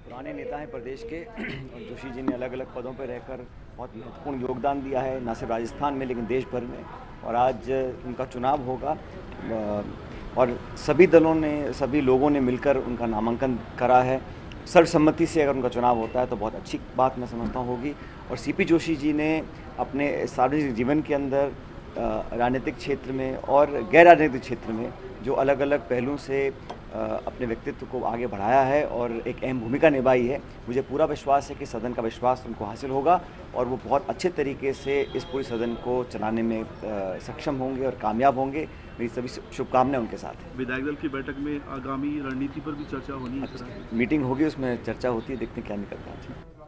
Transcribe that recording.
पुराने नेता हैं प्रदेश के और जोशी जी ने अलग अलग पदों पर रहकर बहुत महत्वपूर्ण योगदान दिया है, न सिर्फ राजस्थान में लेकिन देश भर में। और आज उनका चुनाव होगा और सभी दलों ने, सभी लोगों ने मिलकर उनका नामांकन करा है। सर्वसम्मति से अगर उनका चुनाव होता है तो बहुत अच्छी बात मैं समझता हूँ होगी। और सीपी जोशी जी ने अपने सार्वजनिक जीवन के अंदर राजनीतिक क्षेत्र में और गैर राजनीतिक क्षेत्र में जो अलग अलग पहलुओं से अपने व्यक्तित्व को आगे बढ़ाया है और एक अहम भूमिका निभाई है। मुझे पूरा विश्वास है कि सदन का विश्वास उनको हासिल होगा और वो बहुत अच्छे तरीके से इस पूरे सदन को चलाने में सक्षम होंगे और कामयाब होंगे। मेरी सभी शुभकामनाएं उनके साथ हैं। विधायक दल की बैठक में आगामी रणनीति पर भी चर्चा होनी है। मीटिंग होगी, उसमें चर्चा होती है, देखते हैं क्या निकलता है।